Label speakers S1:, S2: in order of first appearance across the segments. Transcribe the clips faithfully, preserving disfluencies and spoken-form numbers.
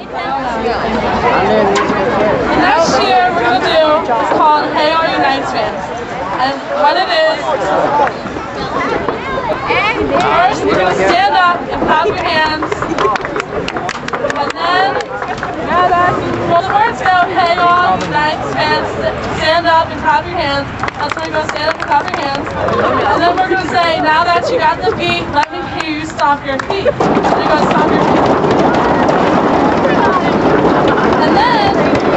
S1: Next year we're going to do is called Hey All You Knights Fans. And what it is, first you're going to stand up and clap your hands. And then, well, the words go, Hey All You Knights Fans, stand up and clap your hands. That's when you're going to stand up and clap your hands. And then we're going to say, now that you got the beat, let me hear you stomp your feet. So you're going to stomp your feet. And then,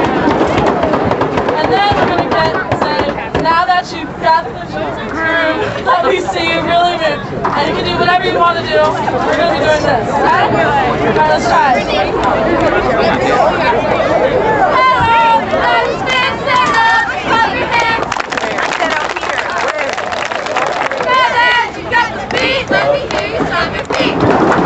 S1: and then we're going to get, say, now that you've got the music groove, let me see you really move. And you can do whatever you want to do. We're going to be doing this, okay? Alright, let's try.
S2: Let me hear you stomp your feet.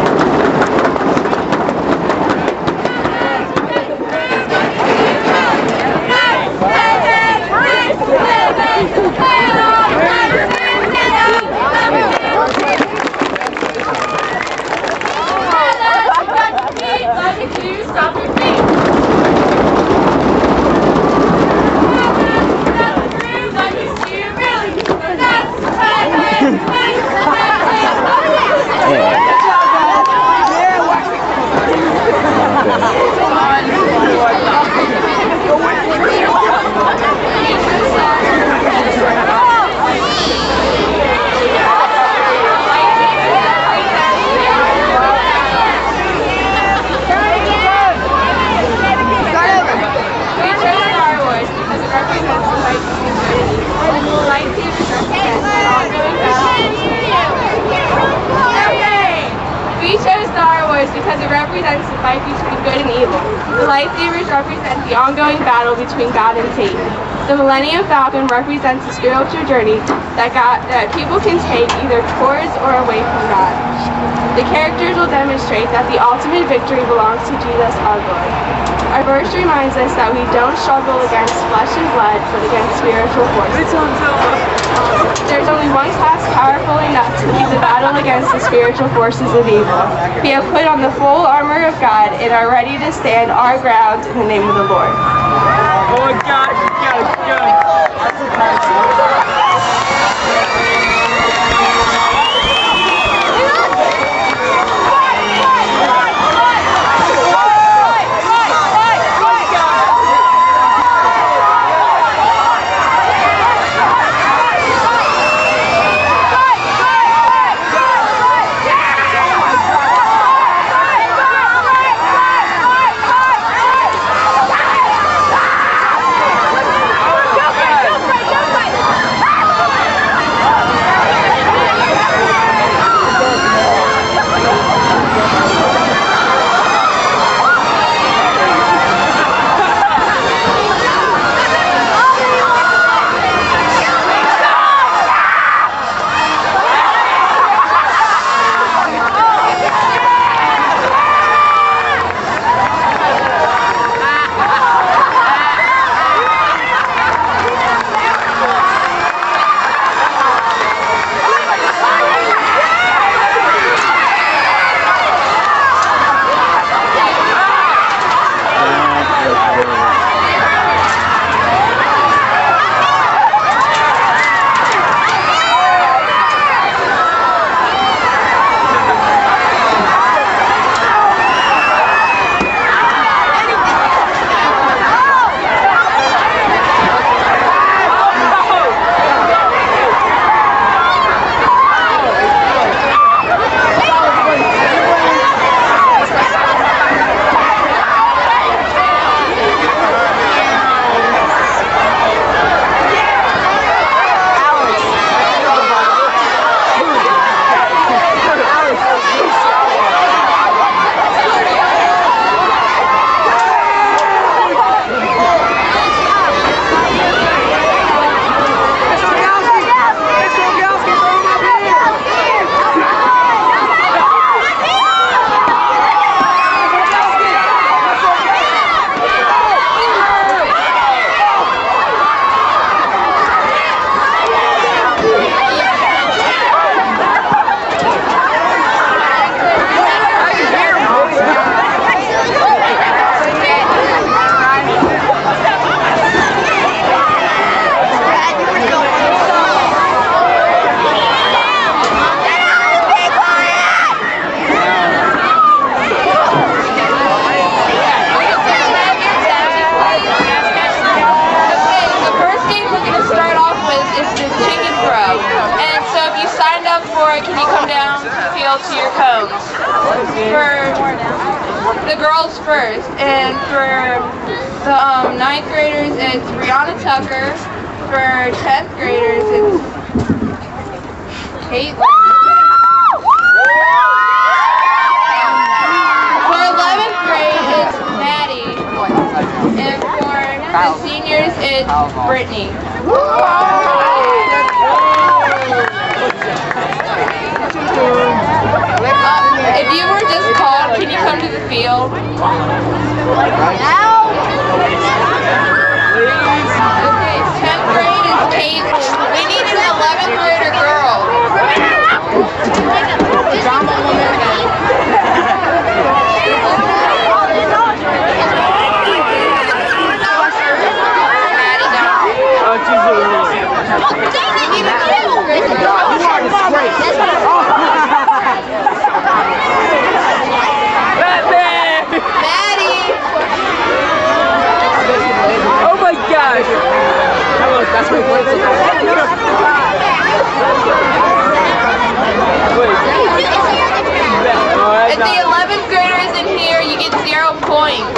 S2: Because it represents the fight between good and evil. The lightsabers represent the ongoing battle between God and Satan. The Millennium Falcon represents the spiritual journey that, God, that people can take either towards or away from God. The characters will demonstrate that the ultimate victory belongs to Jesus our Lord. Our verse reminds us that we don't struggle against flesh and blood, but against spiritual forces. There's only one class powerful enough to lead the battle against the spiritual forces of evil. We have put on the full armor of God and are ready to stand our ground in the name of the Lord.
S3: Oh God, go, go.
S2: Go, go, go, go, go, go. girls first, and for the um, ninth graders, it's Brianna Tucker. For tenth graders, it's Caitlin. For eleventh grade, it's Maddie. And for the seniors, it's Brittany. Uh, if you were just called, can you come to the field? Okay, tenth grade is Caitlin. We need an eleventh grader girl.
S3: That's my point.
S2: If the eleventh graders in here, you get zero points.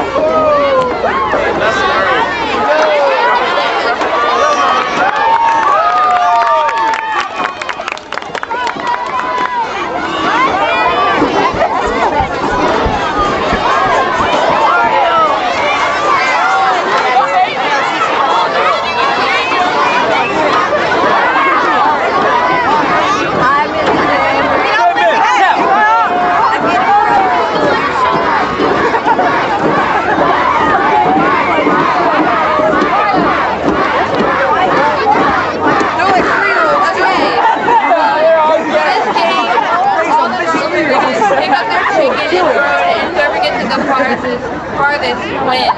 S2: Farthest win.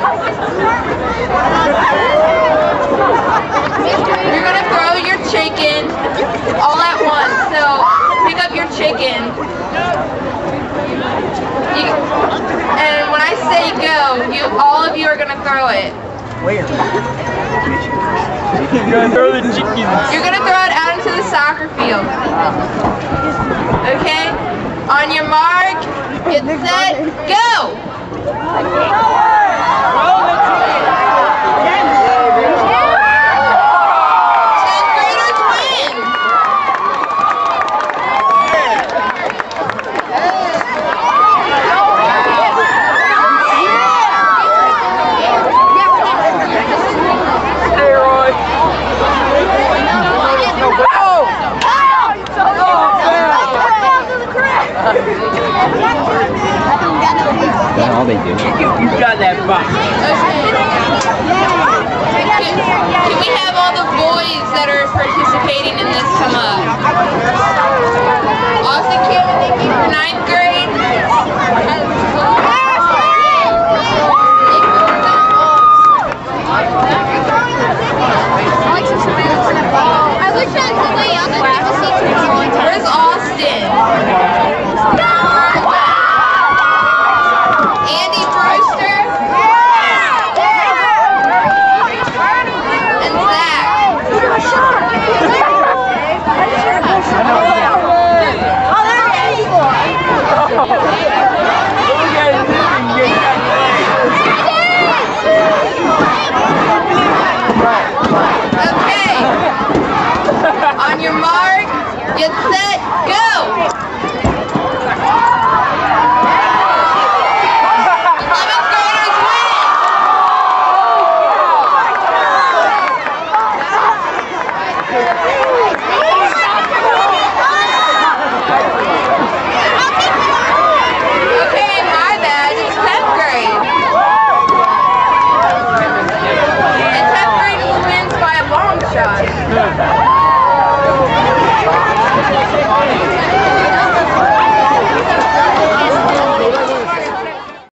S2: You're gonna throw your chicken all at once. So pick up your chicken. You, and when I say go, you all of you are gonna throw it.
S3: Where? You're gonna throw the chicken.
S2: You're gonna throw it out into the soccer field. Okay? On your mark, get set, go! tenth graders win!
S3: Hey, Roy.
S4: That's all they do.
S3: You got that box.
S2: Okay. Can, can we have all the boys that are participating in this come up? Austin Cameron, thank you for ninth grade.